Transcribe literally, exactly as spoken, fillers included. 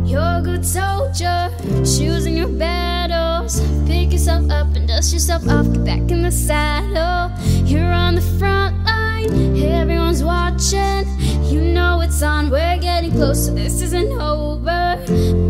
You're a good soldier, choosing your battles. Pick yourself up and dust yourself off, get back in the saddle. You're on the front line, everyone's watching. You know it's on, we're getting closer, this isn't over.